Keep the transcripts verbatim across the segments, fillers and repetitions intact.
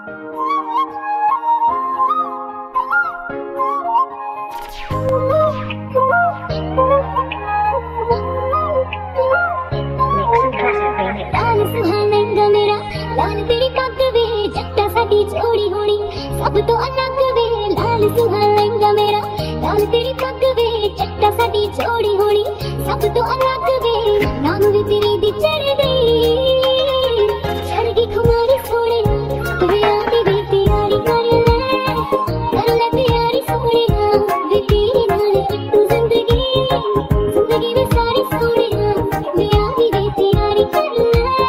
सुहाना मेरा लाल तेरी पग वे जट्टा साडी जोड़ी होनी सब तो अलग वे। लाल सुहाना मेरा लाल तेरी पग वे जट्टा साडी जोड़ी होनी सब तो अलग वे। नाम भी तेरी दी चढ़ गई चढ़ गई खुमारी सोने वे आती वे तैयारी कर ले कर ले तैयारी सोने वे तेरी नाल कट्टू जिंदगी जिंदगी में सारी सोने वे आती वे तैयारी कर ले।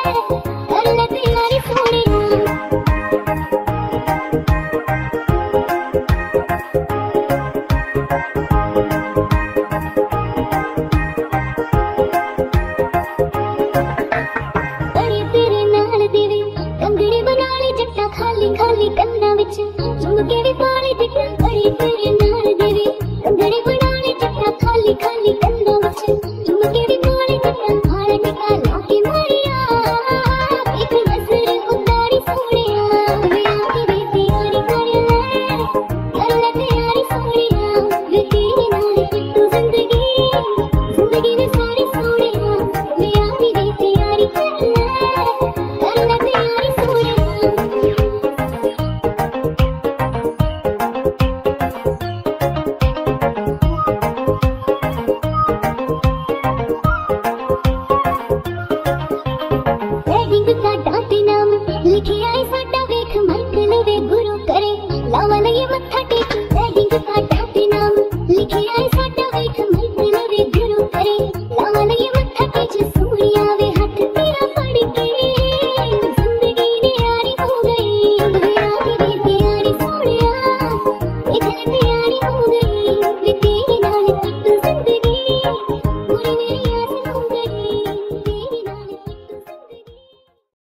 खाली खाली कन्ना विच झुमके भी पाले दिखा बड़ी तेरे नाल देवी कंगड़े बनाने जट्टा खाली खाली कन्ना विच झुमके भी पाले दिखा हाल निकाला के मारिया एक नजर उतारी सोनिया वे आती वे तैयारी कर ले कर ले तैयारी सोनिया वे तेरे नाल कट्टू जिंदगी जिंदगी में सारी सोनिया वे आती वे तैयारी कर ले कर ले तैयारी सोनिया। लिखिया